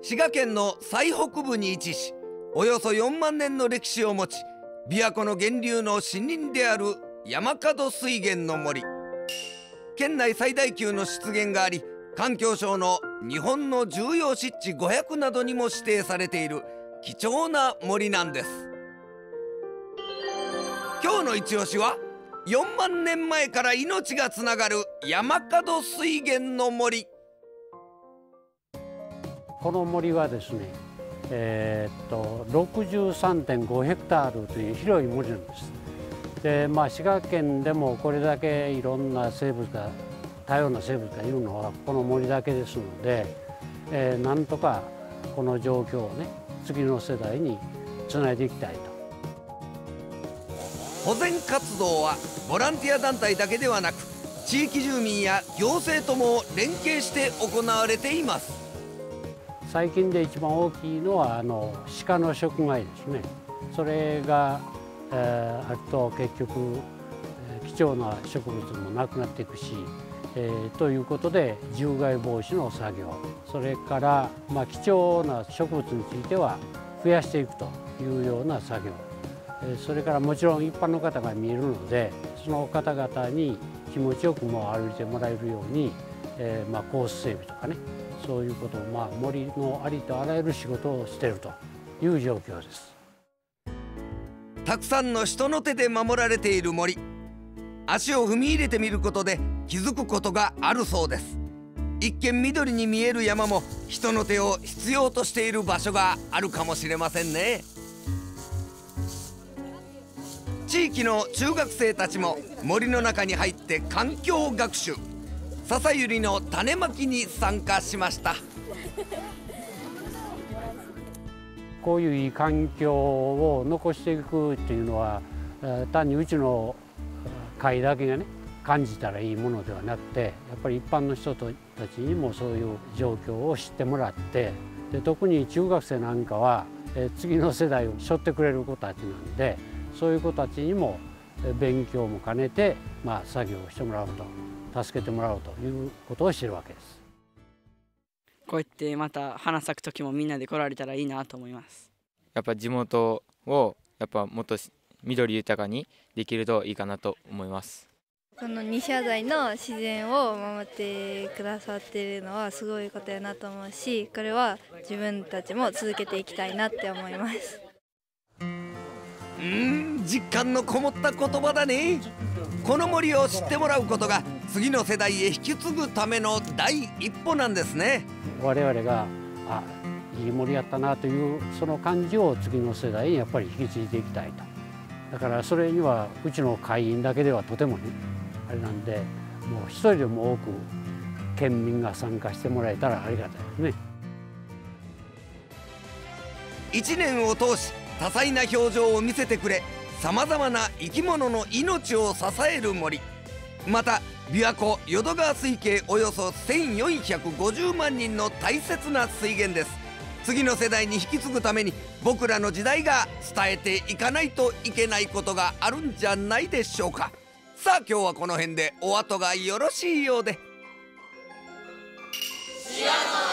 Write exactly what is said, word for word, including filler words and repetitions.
滋賀県の最北部に位置し、およそよんまんねんの歴史を持ち、琵琶湖の源流の森林である山門水源の森。県内最大級の湿原があり、環境省の日本の重要湿地ごひゃくなどにも指定されている貴重な森なんです。今日の一押しはよんまんねんまえから命がつながる山門水源の森。 この森はですね、えー、っと ろくじゅうさんてんごヘクタールという広い森なんです。で、まあ、滋賀県でもこれだけいろんな生物が多様な生物がいるのはこの森だけですので、えー、なんとかこの状況をね次の世代につないでいきたいと。 保全活動はボランティア団体だけではなく、地域住民や行政とも連携して行われています。 最近で一番大きいのはあの鹿の食害ですね。それが、えー、あると結局、えー、貴重な植物もなくなっていくし、えー、ということで獣害防止の作業、それから、まあ、貴重な植物については増やしていくというような作業、えー、それからもちろん一般の方が見えるので、その方々に気持ちよくもう歩いてもらえるように、えーまあ、コース整備とかね、そういうことを、まあ、森のありとあらゆる仕事をしているという状況です。 たくさんの人の手で守られている森。足を踏み入れてみることで気づくことがあるそうです。一見緑に見える山も人の手を必要としている場所があるかもしれませんね。地域の中学生たちも森の中に入って環境学習、笹ゆりの種まきに参加しました。 こういういい環境を残していくっていうのは、単にうちの会だけがね感じたらいいものではなくて、やっぱり一般の人たちにもそういう状況を知ってもらって、で特に中学生なんかは次の世代を背負ってくれる子たちなんで、そういう子たちにも勉強も兼ねて、まあ、作業をしてもらうと、助けてもらうということをしているわけです。 こうやってまた花咲く時もみんなで来られたらいいなと思います。 やっぱ地元をやっぱもっと緑豊かにできるといいかなと思います。 この西新井の自然を守ってくださっているのはすごいことやなと思うし、これは自分たちも続けていきたいなって思います。 うーん、実感のこもった言葉だね。この森を知ってもらうことが次の世代へ引き継ぐための第一歩なんですね。 我々があいい森やったなというその感じを次の世代にやっぱり引き継いでいきたいと。だからそれにはうちの会員だけではとてもねあれなんで、もう一人でも多く県民が参加してもらえたらありがたいですね。 一年を通し多彩な表情を見せてくれ、さまざまな生き物の命を支える森。また琵琶湖淀川水系およそせんよんひゃくごじゅうまんにんの大切な水源です。次の世代に引き継ぐために僕らの時代が伝えていかないといけないことがあるんじゃないでしょうか。さあ今日はこの辺でお後がよろしいようで。